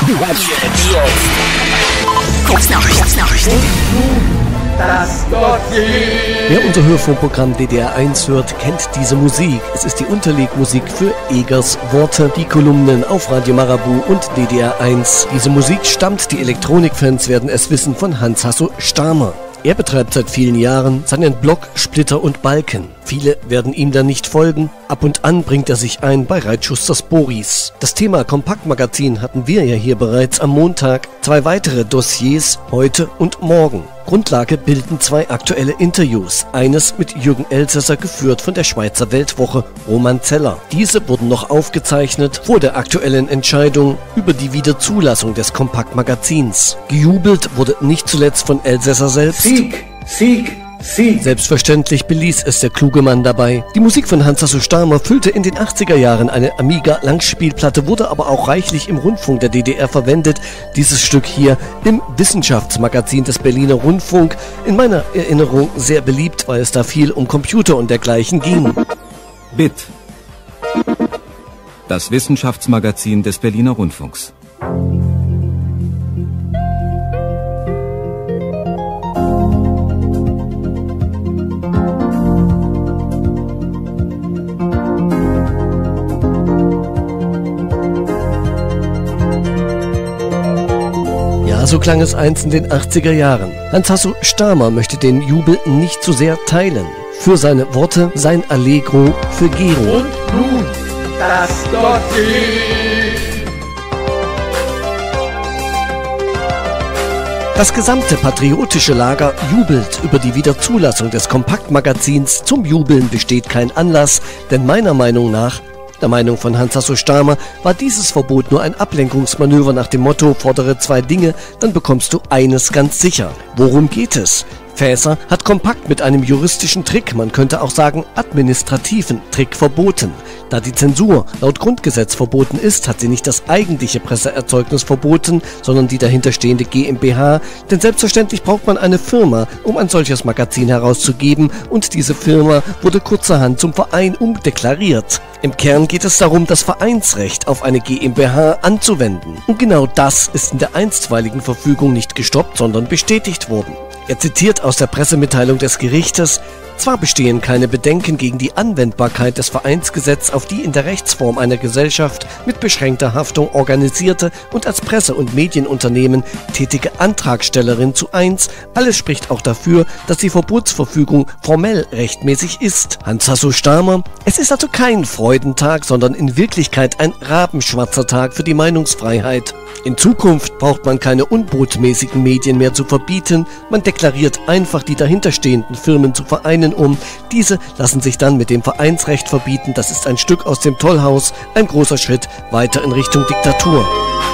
Kurznachrichten. Das Wer unser Hörfunkprogramm DDR1 hört, kennt diese Musik. Es ist die Unterlegmusik für Egers Worte, die Kolumnen auf Radio Marabu und DDR1. Diese Musik stammt, die Elektronikfans werden es wissen, von Hans-Hasso Stamer. Er betreibt seit vielen Jahren seinen Blog Splitter und Balken. Viele werden ihm da nicht folgen. Ab und an bringt er sich ein bei Reitschusters Boris. Das Thema Kompaktmagazin hatten wir ja hier bereits am Montag. 2 weitere Dossiers heute und morgen. Grundlage bilden 2 aktuelle Interviews. Eines mit Jürgen Elsässer, geführt von der Schweizer Weltwoche Roman Zeller. Diese wurden noch aufgezeichnet vor der aktuellen Entscheidung über die Wiederzulassung des Kompaktmagazins. Gejubelt wurde nicht zuletzt von Elsässer selbst. Sieg, Sieg, Sieg. Selbstverständlich beließ es der kluge Mann dabei. Die Musik von Hans-Hasso Stamer füllte in den 80er Jahren eine Amiga-Langspielplatte, wurde aber auch reichlich im Rundfunk der DDR verwendet. Dieses Stück hier im Wissenschaftsmagazin des Berliner Rundfunk. In meiner Erinnerung sehr beliebt, weil es da viel um Computer und dergleichen ging. BIT. Das Wissenschaftsmagazin des Berliner Rundfunks. So klang es einst in den 80er Jahren. Hans-Hasso Stamer möchte den Jubel nicht zu sehr teilen. Für seine Worte sein Allegro für Gero. Und nun das Dossier. Das gesamte patriotische Lager jubelt über die Wiederzulassung des Kompaktmagazins. Zum Jubeln besteht kein Anlass, denn meiner Meinung nach, der Meinung von Hans-Hasso Stamer, war dieses Verbot nur ein Ablenkungsmanöver nach dem Motto: fordere 2 Dinge, dann bekommst du eines ganz sicher. Worum geht es? Faeser hat Kompakt mit einem juristischen Trick, man könnte auch sagen administrativen Trick, verboten. Da die Zensur laut Grundgesetz verboten ist, hat sie nicht das eigentliche Presseerzeugnis verboten, sondern die dahinterstehende GmbH, denn selbstverständlich braucht man eine Firma, um ein solches Magazin herauszugeben, und diese Firma wurde kurzerhand zum Verein umdeklariert. Im Kern geht es darum, das Vereinsrecht auf eine GmbH anzuwenden. Und genau das ist in der einstweiligen Verfügung nicht gestoppt, sondern bestätigt worden. Er zitiert aus der Pressemitteilung des Gerichtes: Zwar bestehen keine Bedenken gegen die Anwendbarkeit des Vereinsgesetzes auf die in der Rechtsform einer Gesellschaft mit beschränkter Haftung organisierte und als Presse- und Medienunternehmen tätige Antragstellerin zu 1, alles spricht auch dafür, dass die Verbotsverfügung formell rechtmäßig ist. Hans-Hasso Stamer: Es ist also kein Freudentag, sondern in Wirklichkeit ein rabenschwarzer Tag für die Meinungsfreiheit. In Zukunft braucht man keine unbotmäßigen Medien mehr zu verbieten, man deklariert einfach die dahinterstehenden Firmen zu Vereinen um. Diese lassen sich dann mit dem Vereinsrecht verbieten. Das ist ein Stück aus dem Tollhaus, ein großer Schritt weiter in Richtung Diktatur.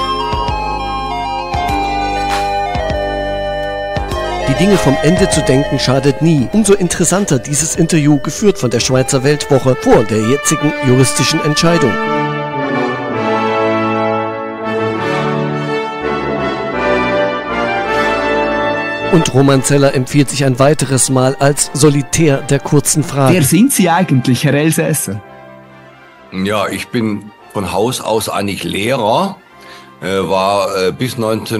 Die Dinge vom Ende zu denken schadet nie. Umso interessanter dieses Interview, geführt von der Schweizer Weltwoche, vor der jetzigen juristischen Entscheidung. Und Roman Zeller empfiehlt sich ein weiteres Mal als Solitär der kurzen Fragen. Wer sind Sie eigentlich, Herr Elsässer? Ja, ich bin von Haus aus eigentlich Lehrer, war bis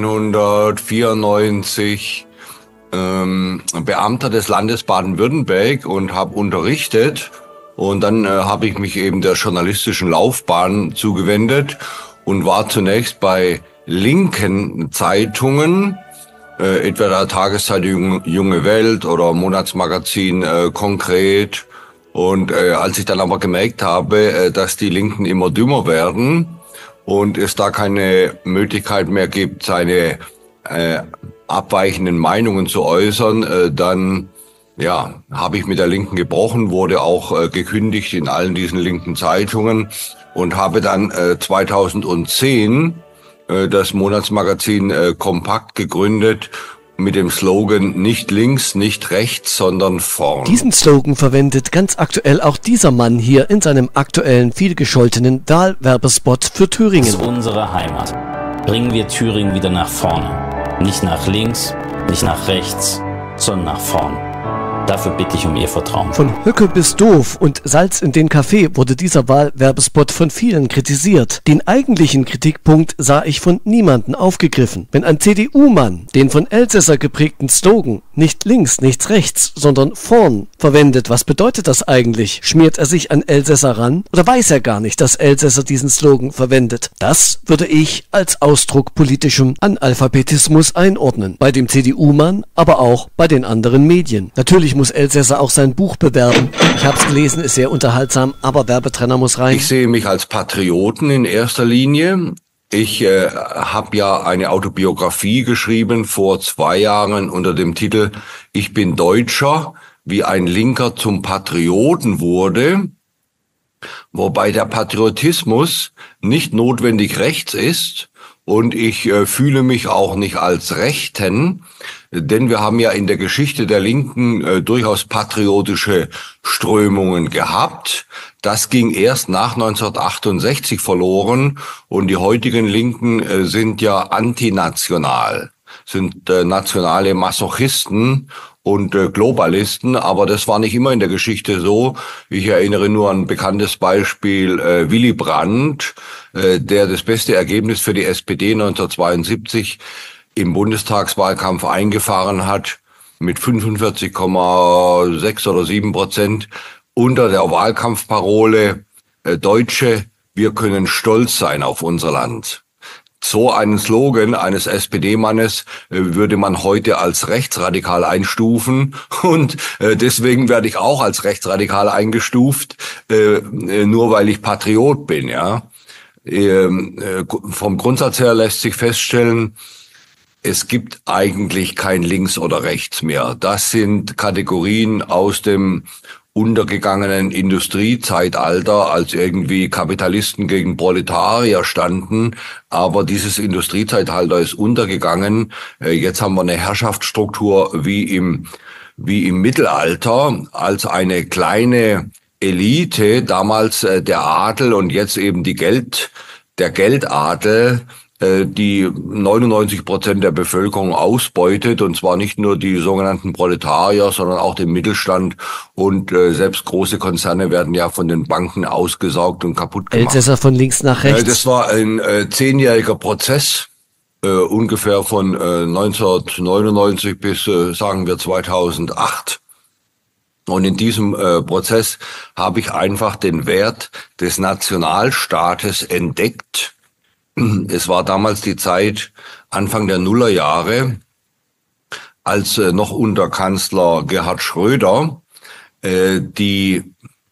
1994 Beamter des Landes Baden-Württemberg und habe unterrichtet. Und dann habe ich mich eben der journalistischen Laufbahn zugewendet und war zunächst bei linken Zeitungen, etwa der Tageszeitung Junge Welt oder Monatsmagazin Konkret. Und als ich dann aber gemerkt habe, dass die Linken immer dümmer werden und es da keine Möglichkeit mehr gibt, seine abweichenden Meinungen zu äußern, dann habe ich mit der Linken gebrochen, wurde auch gekündigt in allen diesen linken Zeitungen und habe dann 2010 das Monatsmagazin Kompakt gegründet mit dem Slogan: nicht links, nicht rechts, sondern vorn. Diesen Slogan verwendet ganz aktuell auch dieser Mann hier in seinem aktuellen, vielgescholtenen Wahlwerbespot für Thüringen. Das ist unsere Heimat. Bringen wir Thüringen wieder nach vorne. Nicht nach links, nicht nach rechts, sondern nach vorn. Dafür bitte ich um Ihr Vertrauen. Von Höcke bis doof und Salz in den Kaffee wurde dieser Wahlwerbespot von vielen kritisiert. Den eigentlichen Kritikpunkt sah ich von niemandem aufgegriffen. Wenn ein CDU-Mann den von Elsässer geprägten Slogan nicht links, nichts rechts, sondern vorn verwendet, was bedeutet das eigentlich? Schmiert er sich an Elsässer ran oder weiß er gar nicht, dass Elsässer diesen Slogan verwendet? Das würde ich als Ausdruck politischem Analphabetismus einordnen. Bei dem CDU-Mann, aber auch bei den anderen Medien. Natürlich muss Elsässer auch sein Buch bewerben. Ich habe es gelesen, ist sehr unterhaltsam, aber Werbetrenner muss rein. Ich sehe mich als Patrioten in erster Linie. Ich habe ja eine Autobiografie geschrieben vor 2 Jahren unter dem Titel Ich bin Deutscher, wie ein Linker zum Patrioten wurde, wobei der Patriotismus nicht notwendig rechts ist und ich fühle mich auch nicht als Rechten, denn wir haben ja in der Geschichte der Linken durchaus patriotische Strömungen gehabt. Das ging erst nach 1968 verloren und die heutigen Linken sind ja antinational, sind nationale Masochisten und Globalisten, aber das war nicht immer in der Geschichte so. Ich erinnere nur an ein bekanntes Beispiel Willy Brandt, der das beste Ergebnis für die SPD 1972 im Bundestagswahlkampf eingefahren hat mit 45,6 oder 7% unter der Wahlkampfparole Deutsche, wir können stolz sein auf unser Land. So einen Slogan eines SPD-Mannes würde man heute als rechtsradikal einstufen und deswegen werde ich auch als rechtsradikal eingestuft, nur weil ich Patriot bin. Ja, vom Grundsatz her lässt sich feststellen, es gibt eigentlich kein Links oder Rechts mehr. Das sind Kategorien aus dem untergegangenen Industriezeitalter, als irgendwie Kapitalisten gegen Proletarier standen. Aber dieses Industriezeitalter ist untergegangen. Jetzt haben wir eine Herrschaftsstruktur wie im Mittelalter, als eine kleine Elite, damals der Adel und jetzt eben der Geldadel, die 99% der Bevölkerung ausbeutet, und zwar nicht nur die sogenannten Proletarier, sondern auch den Mittelstand, und selbst große Konzerne werden ja von den Banken ausgesaugt und kaputt gemacht. Elsässer von links nach rechts. Das war ein 10-jähriger Prozess, ungefähr von 1999 bis, sagen wir, 2008. Und in diesem Prozess habe ich einfach den Wert des Nationalstaates entdeckt. Es war damals die Zeit, Anfang der Nullerjahre, als noch unter Kanzler Gerhard Schröder dem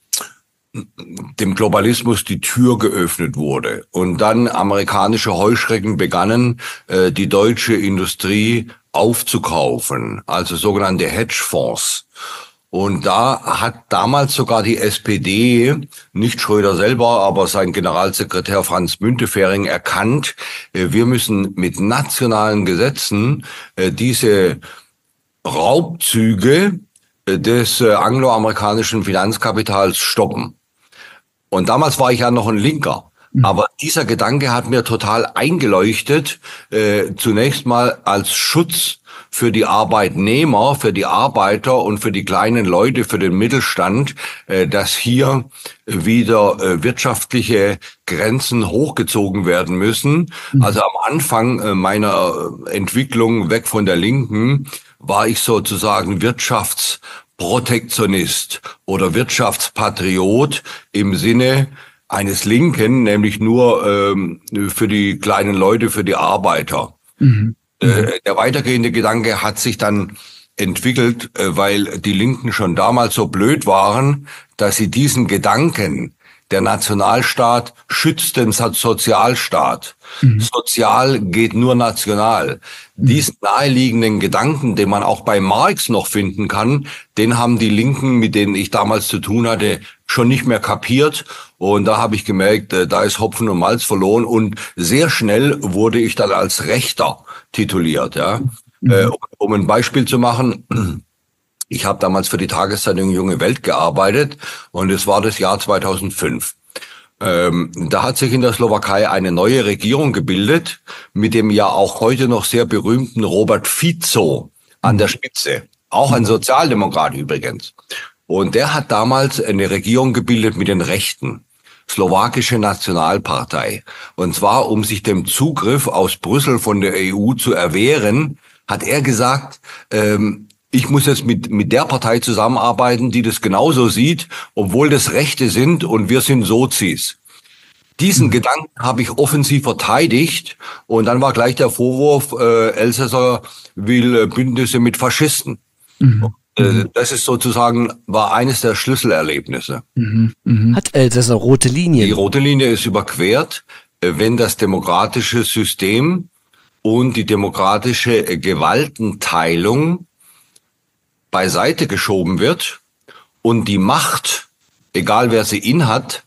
Globalismus die Tür geöffnet wurde. Und dann amerikanische Heuschrecken begannen, die deutsche Industrie aufzukaufen, also sogenannte Hedgefonds. Und da hat damals sogar die SPD, nicht Schröder selber, aber sein Generalsekretär Franz Müntefering erkannt, wir müssen mit nationalen Gesetzen diese Raubzüge des angloamerikanischen Finanzkapitals stoppen. Und damals war ich ja noch ein Linker. Aber dieser Gedanke hat mir total eingeleuchtet, zunächst mal als Schutz für die Arbeitnehmer, für die Arbeiter und für die kleinen Leute, für den Mittelstand, dass hier wieder wirtschaftliche Grenzen hochgezogen werden müssen. Also am Anfang meiner Entwicklung weg von der Linken war ich sozusagen Wirtschaftsprotektionist oder Wirtschaftspatriot im Sinne eines Linken, nämlich nur für die kleinen Leute, für die Arbeiter. Der weitergehende Gedanke hat sich dann entwickelt, weil die Linken schon damals so blöd waren, dass sie diesen Gedanken, der Nationalstaat schützt den Sozialstaat. Sozial geht nur national. Diesen naheliegenden Gedanken, den man auch bei Marx noch finden kann, den haben die Linken, mit denen ich damals zu tun hatte, schon nicht mehr kapiert. Und da habe ich gemerkt, da ist Hopfen und Malz verloren. Und sehr schnell wurde ich dann als Rechter tituliert. Ja. Um ein Beispiel zu machen, ich habe damals für die Tageszeitung Junge Welt gearbeitet und es war das Jahr 2005. Da hat sich in der Slowakei eine neue Regierung gebildet mit dem ja auch heute noch sehr berühmten Robert Fico an der Spitze. auch ein Sozialdemokrat übrigens. Und der hat damals eine Regierung gebildet mit den Rechten, Slowakische Nationalpartei. Und zwar, um sich dem Zugriff aus Brüssel von der EU zu erwehren, hat er gesagt, ich muss jetzt mit der Partei zusammenarbeiten, die das genauso sieht, obwohl das Rechte sind und wir sind Sozis. Diesen Gedanken habe ich offensiv verteidigt und dann war gleich der Vorwurf, Elsässer will Bündnisse mit Faschisten. Das ist sozusagen, war eines der Schlüsselerlebnisse. Hat Elsässer rote Linien? Die rote Linie ist überquert, wenn das demokratische System und die demokratische Gewaltenteilung beiseite geschoben wird und die Macht, egal wer sie innehat,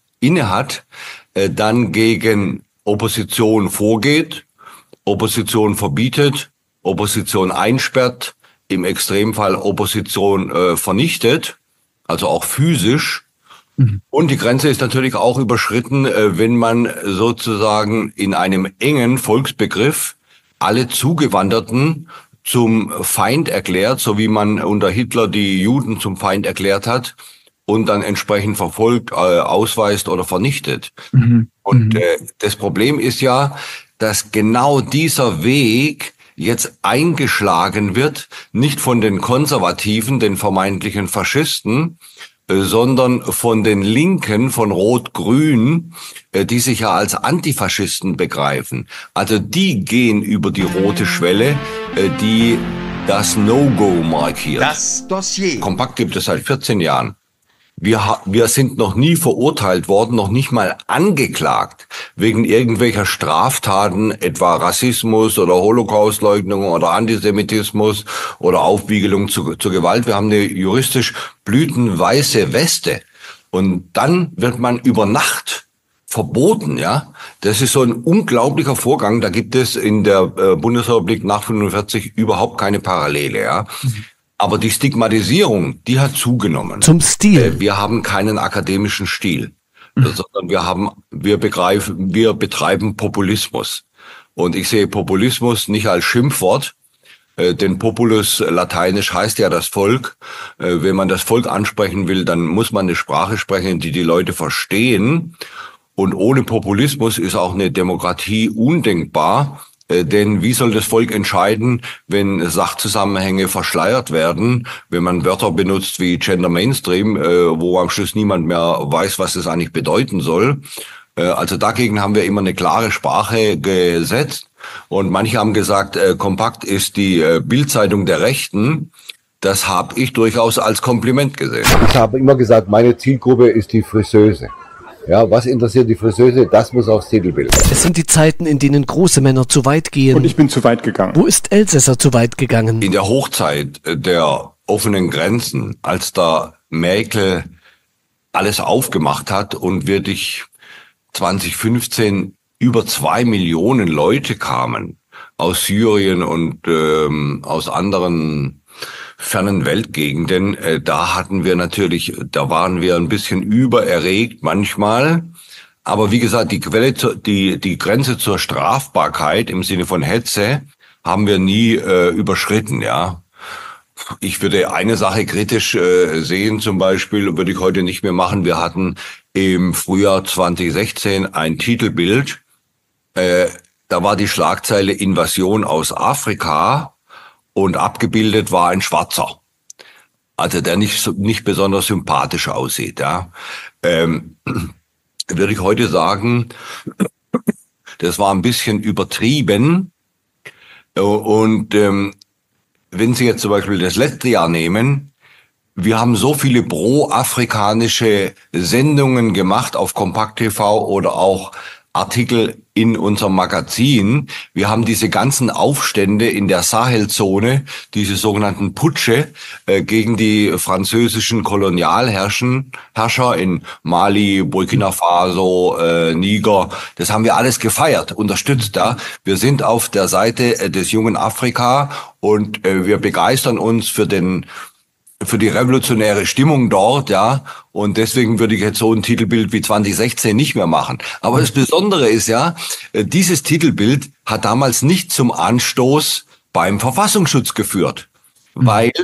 dann gegen Opposition vorgeht, Opposition verbietet, Opposition einsperrt, im Extremfall Opposition vernichtet, also auch physisch. Und die Grenze ist natürlich auch überschritten, wenn man sozusagen in einem engen Volksbegriff alle Zugewanderten zum Feind erklärt, so wie man unter Hitler die Juden zum Feind erklärt hat und dann entsprechend verfolgt, ausweist oder vernichtet. Und das Problem ist ja, dass genau dieser Weg jetzt eingeschlagen wird, nicht von den Konservativen, den vermeintlichen Faschisten, sondern von den Linken, von Rot-Grün, die sich ja als Antifaschisten begreifen. Also die gehen über die rote Schwelle, die das No-Go markiert. Das Dossier. Kompakt gibt es seit 14 Jahren. Wir sind noch nie verurteilt worden, noch nicht mal angeklagt wegen irgendwelcher Straftaten, etwa Rassismus oder Holocaustleugnung oder Antisemitismus oder Aufwiegelung zur Gewalt. Wir haben eine juristisch blütenweiße Weste. Und dann wird man über Nacht verboten, ja. Das ist so ein unglaublicher Vorgang. Da gibt es in der Bundesrepublik nach 45 überhaupt keine Parallele, ja. Aber die Stigmatisierung, die hat zugenommen. Zum Stil. Wir haben keinen akademischen Stil, sondern wir betreiben Populismus. Und ich sehe Populismus nicht als Schimpfwort, denn Populus lateinisch heißt ja das Volk. Wenn man das Volk ansprechen will, dann muss man eine Sprache sprechen, die Leute verstehen. Und ohne Populismus ist auch eine Demokratie undenkbar. Denn wie soll das Volk entscheiden, wenn Sachzusammenhänge verschleiert werden, wenn man Wörter benutzt wie Gender Mainstream, wo am Schluss niemand mehr weiß, was das eigentlich bedeuten soll? Also dagegen haben wir immer eine klare Sprache gesetzt. Und manche haben gesagt, Kompakt ist die Bildzeitung der Rechten. Das habe ich durchaus als Kompliment gesehen. Ich habe immer gesagt, meine Zielgruppe ist die Friseuse. Ja, was interessiert die Friseuse? Das muss aufs Titelbild. Es sind die Zeiten, in denen große Männer zu weit gehen. Und ich bin zu weit gegangen. Wo ist Elsässer zu weit gegangen? In der Hochzeit der offenen Grenzen, als da Merkel alles aufgemacht hat und wirklich 2015 über 2 Millionen Leute kamen aus Syrien und aus anderen fernen Weltgegenden, da waren wir ein bisschen übererregt manchmal. Aber wie gesagt, die Grenze zur Strafbarkeit im Sinne von Hetze haben wir nie überschritten, ja. Ich würde eine Sache kritisch sehen, zum Beispiel, würde ich heute nicht mehr machen. Wir hatten im Frühjahr 2016 ein Titelbild, da war die Schlagzeile Invasion aus Afrika. Und abgebildet war ein Schwarzer, also der nicht besonders sympathisch aussieht. Ja, würde ich heute sagen, das war ein bisschen übertrieben. Und wenn Sie jetzt zum Beispiel das letzte Jahr nehmen, wir haben so viele pro-afrikanische Sendungen gemacht auf Kompakt TV oder auch Artikel in unserem Magazin. Wir haben diese ganzen Aufstände in der Sahelzone, diese sogenannten Putsche gegen die französischen Kolonialherrscher in Mali, Burkina Faso, Niger. Das haben wir alles gefeiert, unterstützt. Ja. Wir sind auf der Seite des jungen Afrika und wir begeistern uns für die revolutionäre Stimmung dort, ja, und deswegen würde ich jetzt so ein Titelbild wie 2016 nicht mehr machen. Aber das Besondere ist ja, dieses Titelbild hat damals nicht zum Anstoß beim Verfassungsschutz geführt, weil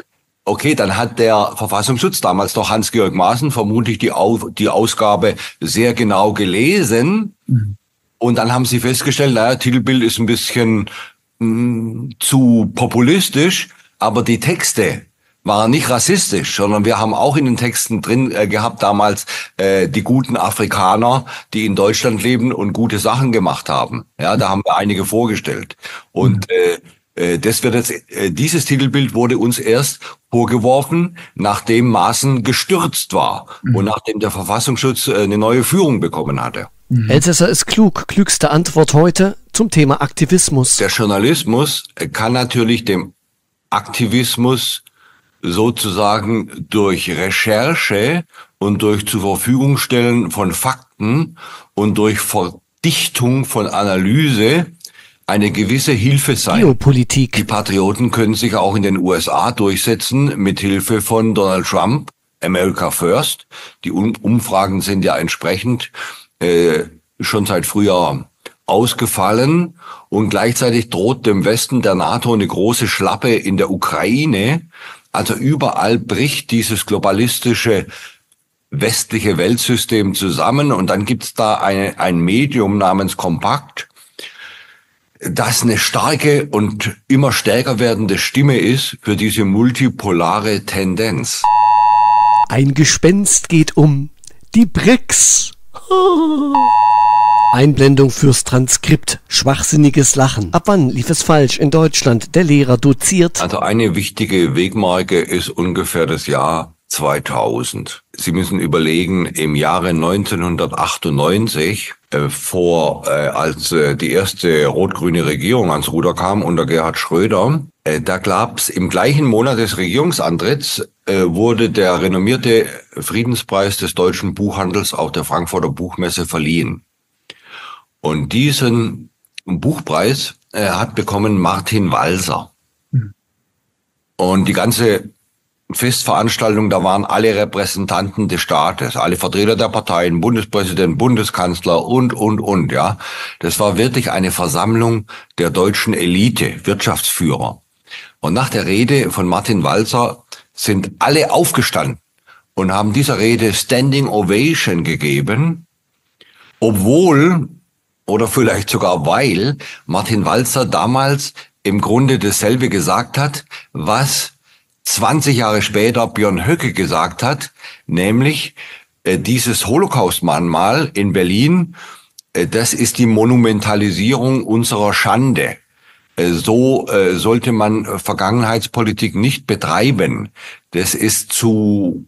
Okay, dann hat der Verfassungsschutz, damals noch Hans-Georg Maaßen, vermutlich die Ausgabe sehr genau gelesen. Und dann haben sie festgestellt, naja, Titelbild ist ein bisschen zu populistisch, aber die Texte waren nicht rassistisch, sondern wir haben auch in den Texten drin gehabt damals die guten Afrikaner, die in Deutschland leben und gute Sachen gemacht haben. Ja, da haben wir einige vorgestellt. Und das wird jetzt, dieses Titelbild wurde uns erst vorgeworfen, nachdem Maaßen gestürzt war und nachdem der Verfassungsschutz eine neue Führung bekommen hatte. Elsässer ist klug. Klügste Antwort heute zum Thema Aktivismus. Der Journalismus kann natürlich dem Aktivismus sozusagen durch Recherche und durch zur Verfügung stellen von Fakten und durch Verdichtung von Analyse eine gewisse Hilfe sein. Geopolitik. Die Patrioten können sich auch in den USA durchsetzen mit Hilfe von Donald Trump, America First. Die Umfragen sind ja entsprechend schon seit Frühjahr ausgefallen und gleichzeitig droht dem Westen der NATO eine große Schlappe in der Ukraine. Also überall bricht dieses globalistische westliche Weltsystem zusammen und dann gibt's da ein Medium namens Kompakt, das eine starke und immer stärker werdende Stimme ist für diese multipolare Tendenz. Ein Gespenst geht um. Die BRICS. Einblendung fürs Transkript. Schwachsinniges Lachen. Ab wann lief es falsch in Deutschland? Der Lehrer doziert. Also eine wichtige Wegmarke ist ungefähr das Jahr 2000. Sie müssen überlegen, im Jahre 1998, als die erste rot-grüne Regierung ans Ruder kam unter Gerhard Schröder, da gab's im gleichen Monat des Regierungsantritts, wurde der renommierte Friedenspreis des deutschen Buchhandels auf der Frankfurter Buchmesse verliehen. Und diesen Buchpreis hat bekommen Martin Walser. Und die ganze Festveranstaltung, da waren alle Repräsentanten des Staates, alle Vertreter der Parteien, Bundespräsident, Bundeskanzler und, ja. Das war wirklich eine Versammlung der deutschen Elite, Wirtschaftsführer. Und nach der Rede von Martin Walser sind alle aufgestanden und haben dieser Rede Standing Ovation gegeben, obwohl oder vielleicht sogar weil Martin Walser damals im Grunde dasselbe gesagt hat, was 20 Jahre später Björn Höcke gesagt hat, nämlich dieses Holocaust-Mahnmal in Berlin, das ist die Monumentalisierung unserer Schande. So sollte man Vergangenheitspolitik nicht betreiben. Das ist zu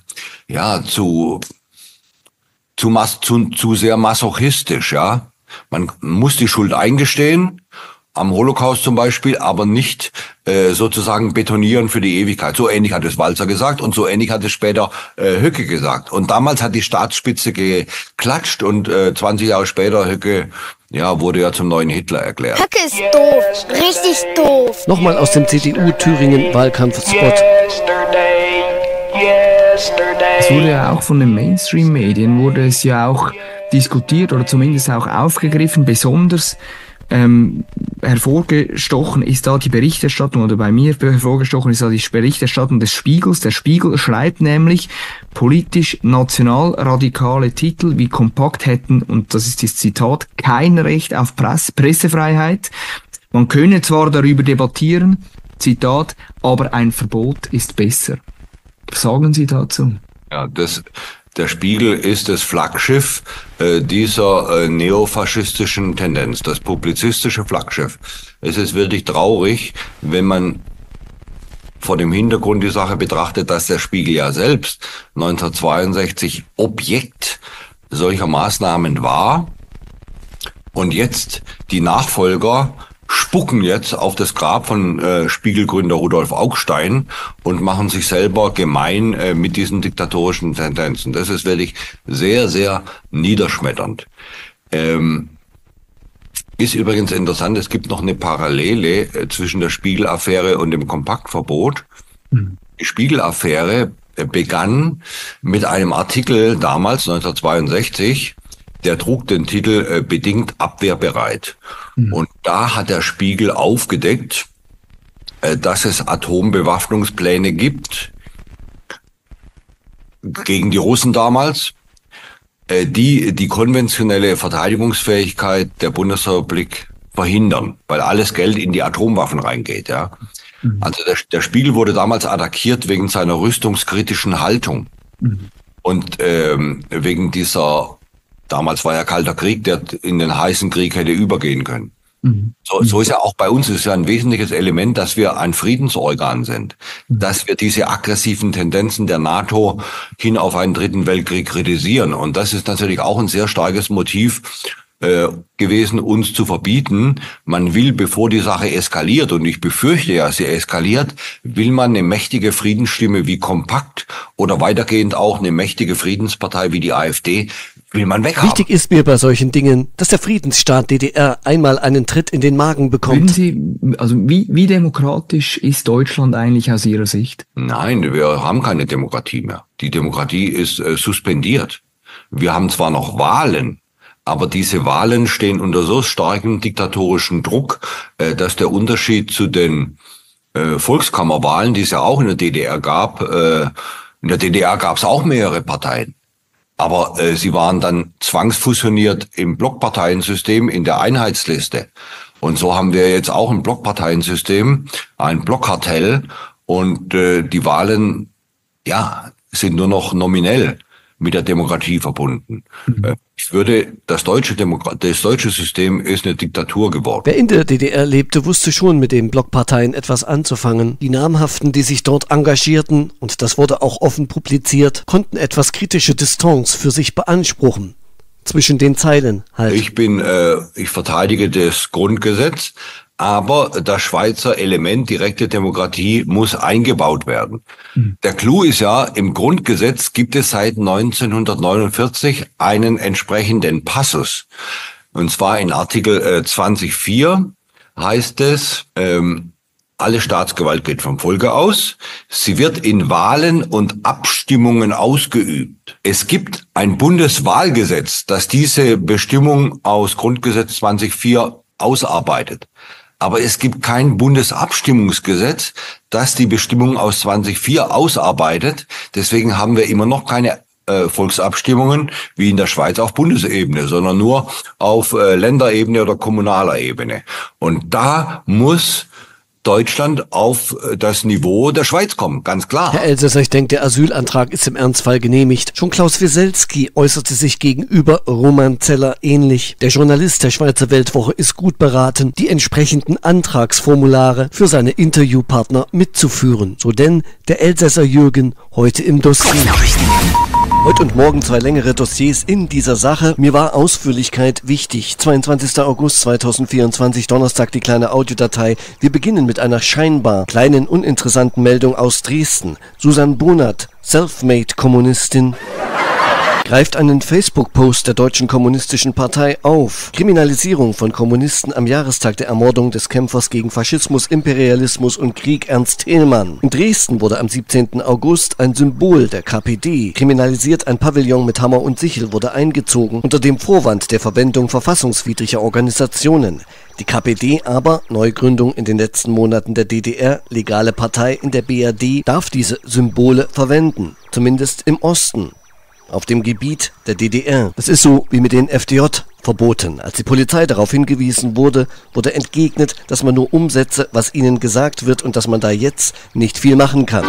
sehr masochistisch, ja. Man muss die Schuld eingestehen, am Holocaust zum Beispiel, aber nicht sozusagen betonieren für die Ewigkeit. So ähnlich hat es Walser gesagt und so ähnlich hat es später Höcke gesagt. Und damals hat die Staatsspitze geklatscht und 20 Jahre später Höcke wurde ja zum neuen Hitler erklärt. Höcke ist doof, richtig doof. Nochmal aus dem CDU-Thüringen-Wahlkampfspot. Es wurde ja auch von den Mainstream-Medien, wurde es ja auch diskutiert oder zumindest auch aufgegriffen. Besonders hervorgestochen ist da die Berichterstattung, oder bei mir hervorgestochen ist da die Berichterstattung des Spiegels. Der Spiegel schreibt nämlich, politisch nationalradikale Titel wie Kompakt hätten, und das ist das Zitat, kein Recht auf Pressefreiheit. Man könne zwar darüber debattieren, Zitat, aber ein Verbot ist besser. Was sagen Sie dazu? Ja, der Spiegel ist das Flaggschiff dieser neofaschistischen Tendenz, das publizistische Flaggschiff. Es ist wirklich traurig, wenn man vor dem Hintergrund die Sache betrachtet, dass der Spiegel ja selbst 1962 Objekt solcher Maßnahmen war und jetzt die Nachfolger spucken jetzt auf das Grab von Spiegelgründer Rudolf Augstein und machen sich selber gemein mit diesen diktatorischen Tendenzen. Das ist wirklich sehr, sehr niederschmetternd. Ist übrigens interessant, es gibt noch eine Parallele zwischen der Spiegel-Affäre und dem Kompaktverbot. Die Spiegel-Affäre begann mit einem Artikel damals, 1962, der trug den Titel bedingt abwehrbereit. Und da hat der Spiegel aufgedeckt, dass es Atombewaffnungspläne gibt gegen die Russen damals, die konventionelle Verteidigungsfähigkeit der Bundesrepublik verhindern, weil alles Geld in die Atomwaffen reingeht, ja. Also der Spiegel wurde damals attackiert wegen seiner rüstungskritischen Haltung. Und wegen dieser, damals war ja Kalter Krieg, der in den heißen Krieg hätte übergehen können. So ist ja auch bei uns, ist ja ein wesentliches Element, dass wir ein Friedensorgan sind, dass wir diese aggressiven Tendenzen der NATO hin auf einen dritten Weltkrieg kritisieren. Und das ist natürlich auch ein sehr starkes Motiv gewesen, uns zu verbieten. Man will, bevor die Sache eskaliert, und ich befürchte ja, sie eskaliert, will man eine mächtige Friedensstimme wie Kompakt oder weitergehend auch eine mächtige Friedenspartei wie die AfD, will man weghaben. Wichtig ist mir bei solchen Dingen, dass der Friedensstaat DDR einmal einen Tritt in den Magen bekommt. Wie demokratisch ist Deutschland eigentlich aus Ihrer Sicht? Nein, wir haben keine Demokratie mehr. Die Demokratie ist suspendiert. Wir haben zwar noch Wahlen, aber diese Wahlen stehen unter so starkem diktatorischen Druck, dass der Unterschied zu den Volkskammerwahlen, die es ja auch in der DDR gab, in der DDR gab es auch mehrere Parteien. Aber sie waren dann zwangsfusioniert im Blockparteiensystem, in der Einheitsliste. Und so haben wir jetzt auch ein Blockparteiensystem, ein Blockkartell. Und die Wahlen, ja, sind nur noch nominell mit der Demokratie verbunden. Ich würde, das deutsche System ist eine Diktatur geworden. Wer in der DDR lebte, wusste schon mit den Blockparteien etwas anzufangen. Die Namhaften, die sich dort engagierten, und das wurde auch offen publiziert, konnten etwas kritische Distanz für sich beanspruchen. Zwischen den Zeilen halt. Ich verteidige das Grundgesetz, aber das Schweizer Element direkte Demokratie muss eingebaut werden. Der Clou ist ja, im Grundgesetz gibt es seit 1949 einen entsprechenden Passus. Und zwar in Artikel 20.4 heißt es, alle Staatsgewalt geht vom Volke aus. Sie wird in Wahlen und Abstimmungen ausgeübt. Es gibt ein Bundeswahlgesetz, das diese Bestimmung aus Grundgesetz 20.4 ausarbeitet. Aber es gibt kein Bundesabstimmungsgesetz, das die Bestimmung aus 20.4 ausarbeitet. Deswegen haben wir immer noch keine Volksabstimmungen wie in der Schweiz auf Bundesebene, sondern nur auf Länderebene oder kommunaler Ebene. Und da muss Deutschland auf das Niveau der Schweiz kommen, ganz klar. Herr Elsässer, ich denke, der Asylantrag ist im Ernstfall genehmigt. Schon Klaus Wieselski äußerte sich gegenüber Roman Zeller ähnlich. Der Journalist der Schweizer Weltwoche ist gut beraten, die entsprechenden Antragsformulare für seine Interviewpartner mitzuführen. So denn der Elsässer Jürgen heute im Dossier. Heute und morgen 2 längere Dossiers in dieser Sache. Mir war Ausführlichkeit wichtig. 22. August 2024, Donnerstag, die kleine Audiodatei. Wir beginnen mit einer scheinbar kleinen, uninteressanten Meldung aus Dresden. Susanne Bonat, Selfmade-Kommunistin, greift einen Facebook-Post der Deutschen Kommunistischen Partei auf. Kriminalisierung von Kommunisten am Jahrestag der Ermordung des Kämpfers gegen Faschismus, Imperialismus und Krieg Ernst Thälmann. In Dresden wurde am 17. August ein Symbol der KPD kriminalisiert. Ein Pavillon mit Hammer und Sichel wurde eingezogen unter dem Vorwand der Verwendung verfassungswidriger Organisationen. Die KPD aber, Neugründung in den letzten Monaten der DDR, legale Partei in der BRD, darf diese Symbole verwenden, zumindest im Osten. Auf dem Gebiet der DDR. Das ist so wie mit den FDJ verboten. Als die Polizei darauf hingewiesen wurde, wurde entgegnet, dass man nur umsetze, was ihnen gesagt wird und dass man da jetzt nicht viel machen kann.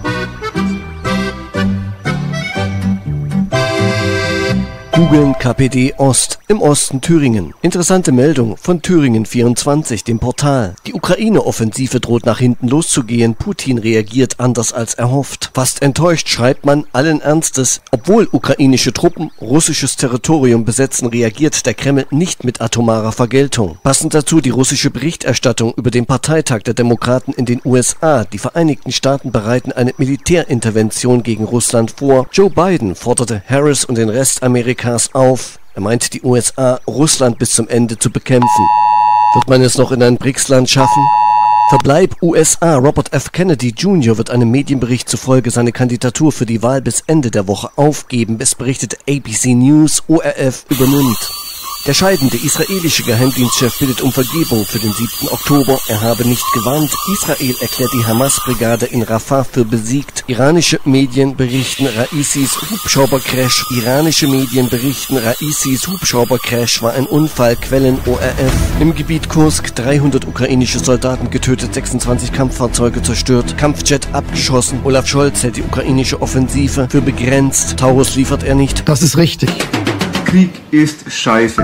Googeln KPD Ost, im Osten Thüringen. Interessante Meldung von Thüringen 24, dem Portal. Die Ukraine-Offensive droht nach hinten loszugehen. Putin reagiert anders als erhofft. Fast enttäuscht schreibt man allen Ernstes. Obwohl ukrainische Truppen russisches Territorium besetzen, reagiert der Kreml nicht mit atomarer Vergeltung. Passend dazu die russische Berichterstattung über den Parteitag der Demokraten in den USA. Die Vereinigten Staaten bereiten eine Militärintervention gegen Russland vor. Joe Biden forderte Harris und den Rest Amerikas auf. Er meint, die USA, Russland bis zum Ende zu bekämpfen. Wird man es noch in ein BRICS-Land schaffen? Verbleib USA. Robert F. Kennedy Jr. wird einem Medienbericht zufolge seine Kandidatur für die Wahl bis Ende der Woche aufgeben. Es berichtet ABC News, ORF übernimmt. Der scheidende israelische Geheimdienstchef bittet um Vergebung für den 7. Oktober. Er habe nicht gewarnt. Israel erklärt die Hamas-Brigade in Rafah für besiegt. Iranische Medien berichten Raisis Hubschraubercrash. Iranische Medien berichten Raisis Hubschraubercrash war ein Unfall. Quellen ORF. Im Gebiet Kursk 300 ukrainische Soldaten getötet, 26 Kampffahrzeuge zerstört, Kampfjet abgeschossen. Olaf Scholz hält die ukrainische Offensive für begrenzt. Taurus liefert er nicht. Das ist richtig. Krieg ist scheiße.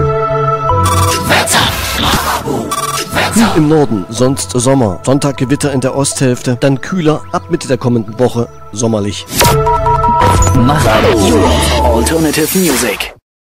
Kühl im Norden, sonst Sommer. Sonntag Gewitter in der Osthälfte, dann kühler, ab Mitte der kommenden Woche sommerlich. Macht Alternative Music.